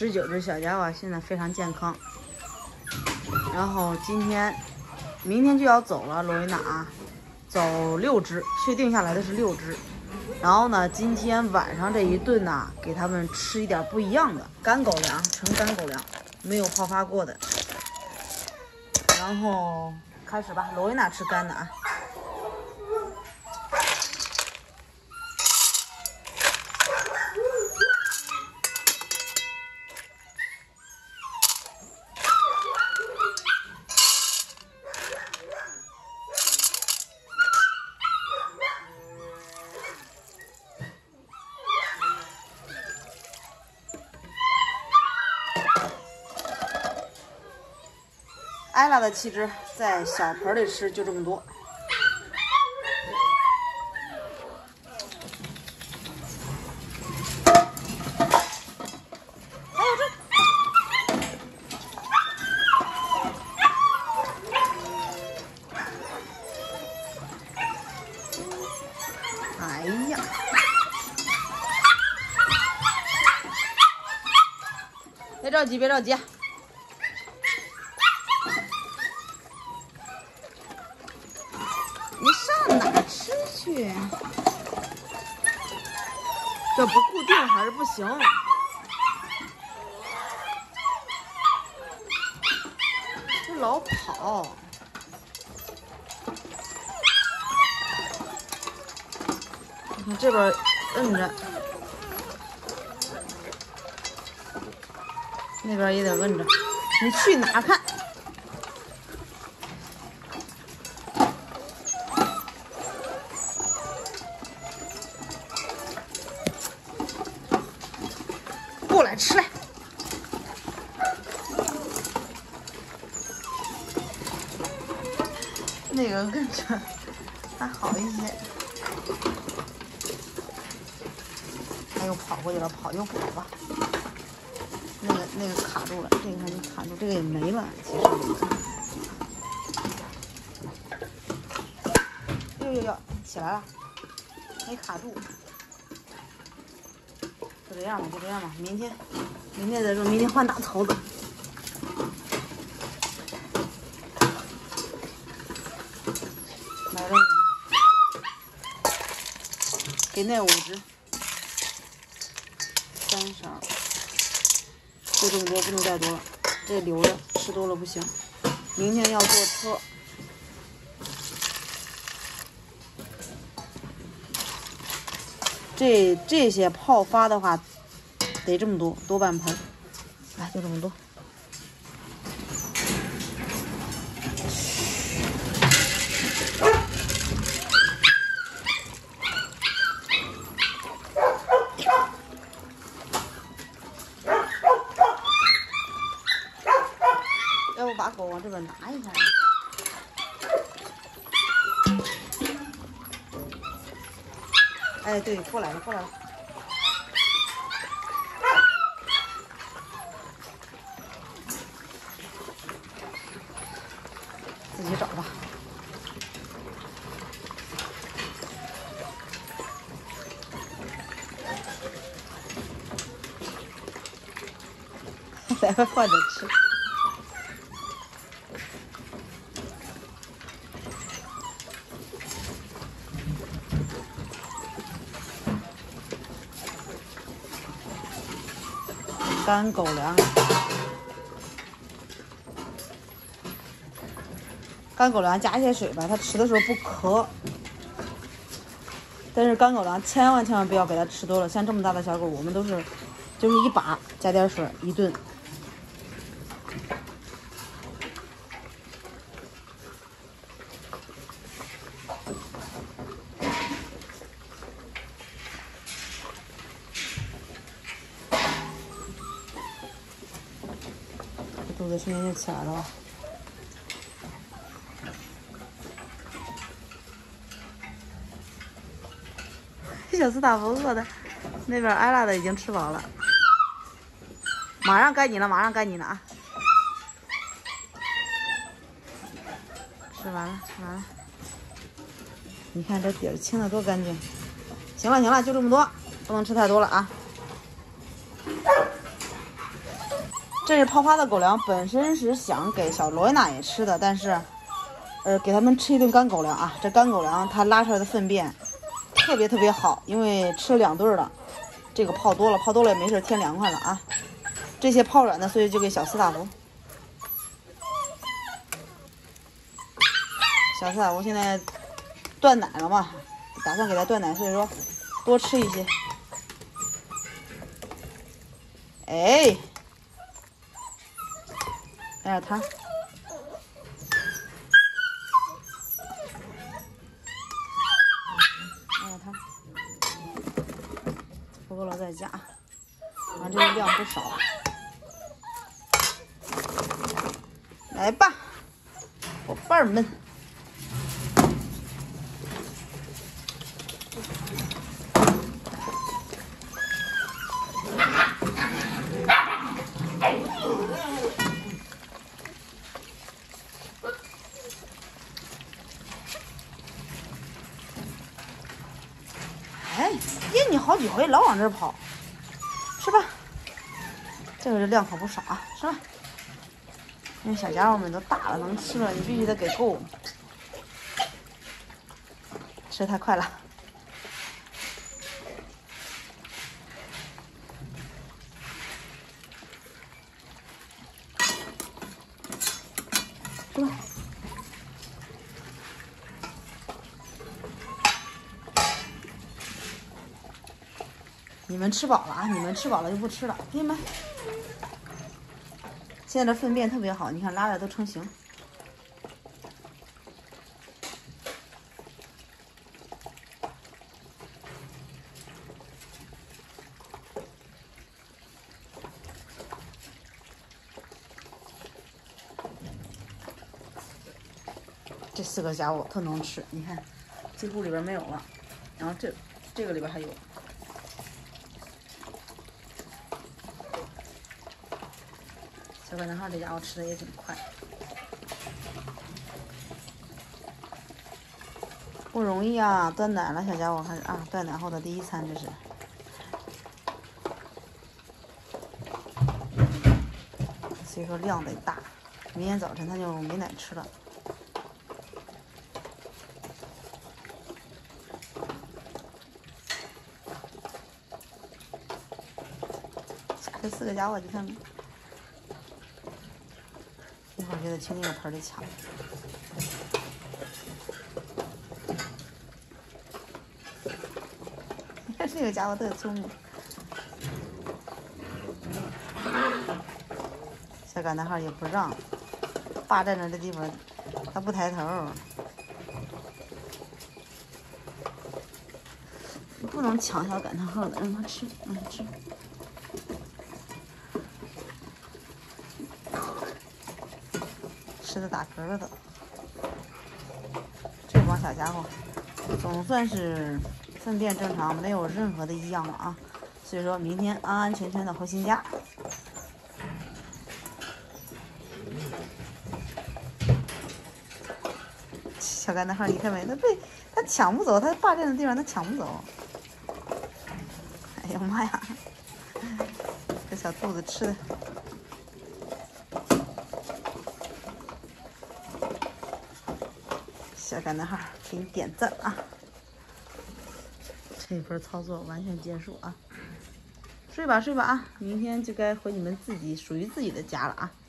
59只小家伙，现在非常健康。然后明天就要走了，罗维娜走6只，确定下来的是6只。然后呢，今天晚上这一顿呢，给他们吃一点不一样的干狗粮，纯干狗粮，没有泡发过的。然后开始吧，罗维娜吃干的啊。艾拉的气质在小盆里吃就这么多。还有这，哎呀，别着急，别着急。你上哪吃去？这不固定还是不行。这老跑。你看这边摁着，那边也得摁着。你去哪看？过来吃来。那个跟着还好一些。他又跑过去了，跑就跑吧。那个卡住了，这个还没卡住，这个也没了。其实哟，起来了，没卡住。就这样吧，就这样吧。明天再说，明天换大槽子。买了鱼，给那5只，3勺，就这么多，不能再多了。这留着，吃多了不行。明天要坐车。这些泡发的话，得这么多，多半盆。来，就这么多。要不把狗往这边拿一下。哎，对，过来了。自己找吧。咱们换着吃。干狗粮，干狗粮加一些水吧，它吃的时候不渴。但是干狗粮千万不要给它吃多了，像这么大的小狗，我们都是就是一把加点水一顿。肚子瞬间就起来了。小斯塔夫饿的，那边艾拉的已经吃饱了，马上该你了啊！吃完了。你看这底儿清的多干净。行了，就这么多，不能吃太多了啊。 这是泡发的狗粮，本身是想给小罗伊娜也吃的，但是，给他们吃一顿干狗粮啊。这干狗粮它拉出来的粪便特别好，因为吃了2顿了。这个泡多了也没事，天凉快了啊。这些泡软的，所以就给小斯塔夫。小斯塔夫现在断奶了嘛，打算给他断奶，所以说多吃一些。哎，来点汤。来点汤。不够了再加，反正这个量不少。来吧，伙伴们。哎，见你好几回，老往这儿跑，吃吧。这个量可不少啊，吃吧。因为小家伙们都大了，能吃了，你必须得给够。吃得太快了。吃吧。你们吃饱了啊！你们吃饱了就不吃了，朋友们。现在这粪便特别好，你看拉的都成型。这4个家伙特能吃，你看，几乎里边没有了，然后这个里边还有。小感叹号这家伙吃的也挺快，不容易啊！断奶了，小家伙还是啊，断奶后的第1餐这是。所以说量得大，明天早晨他就没奶吃了。这4个家伙就看。一会儿就得去那个盆里抢。你看这个家伙特聪明。小感叹号也不让，霸占着这地方，他不抬头。你不能抢小感叹号的，让他吃，让他吃。吃的打嗝了都。这帮小家伙总算是粪便正常，没有任何的异样了啊！所以说明天安安全全的回新家。小感叹号，你看没？他抢不走，他霸占的地方他抢不走。哎呀妈呀！这小肚子吃的。小感叹号，给你点赞啊！这一波操作完全结束啊！睡吧睡吧啊！明天就该回你们属于自己的家了啊！